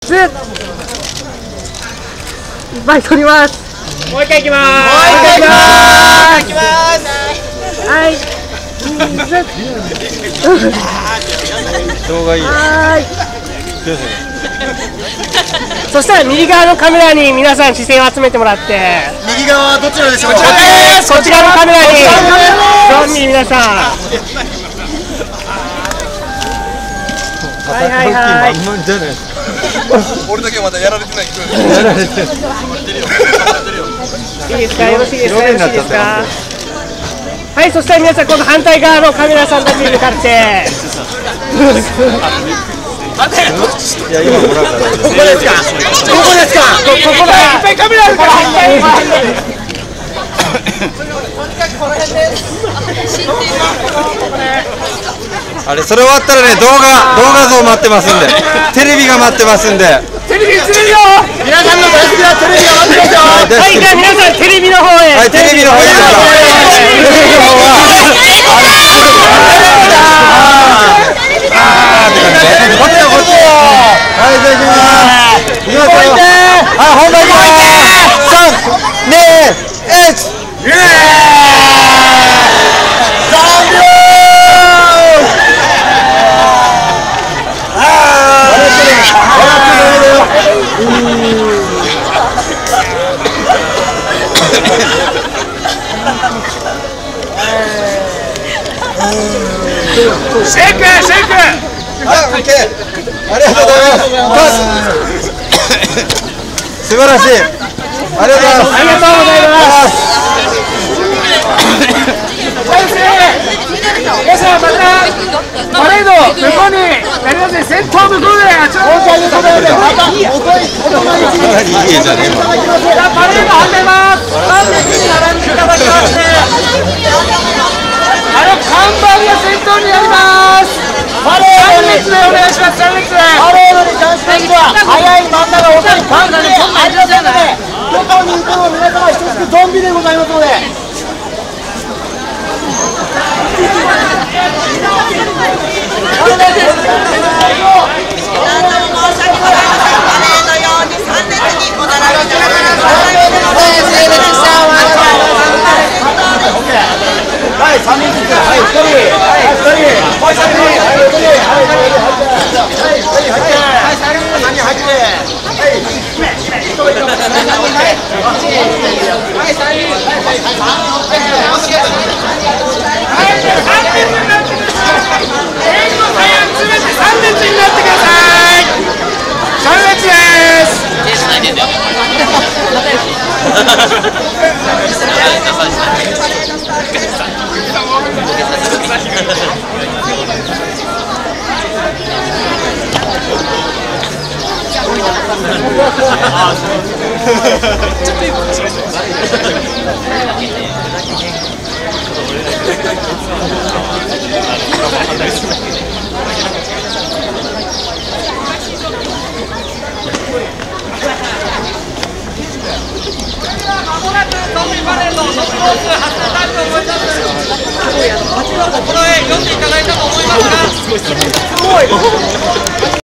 いっぱい取ります。 もう一回いきます。 はい、 動画いいよ。 そしたら右側のカメラに皆さん視線を集めてもらって、 右側はどちらでしょうか。 こっち側のカメラにゾンビ皆さん、はいはいはい、 俺だけまだやられてない。 いいですか、よろしいですか、よろしいですか。はい、そしたら皆さん今度反対側のカメラさんたちに向かって、 いや今もらうから。 ここですか。ここですか。 ここだ。いっぱいカメラあるから。 あれそれ終わったらね、動画像待ってますんで、テレビが待ってますんで。 テレビ映るよ。 皆さんの大好きなテレビが待ってますよ。 はい、じゃあ皆さんテレビの方へ。 はい、テレビの方いいですか。テレビの方は。こっちよこっち。はい、じゃあ行きます。行きますよ。はい、本番行きます。3、2、1。 シェイク。 あ、オッケー。ありがとうございます。素晴らしい。ありがとうございます。 ありがとうございます。皆さんまたパレード向こうになりますね。先頭向こうであちらの方にまたいい家じゃねえわ。 パレード始めます。3列に並んでいただきまして、看板が先頭になります。3列でお願いします。3列で。 パレードに関しては早い真ん中遅いパンダにそんなありませんので、どこにいても皆様等しくゾンビでございますので。はい、3人ずつ、はい、1人、はい、1人、もう1人、はい、1人、はい、1人、この絵読んでいただいたと思いますが。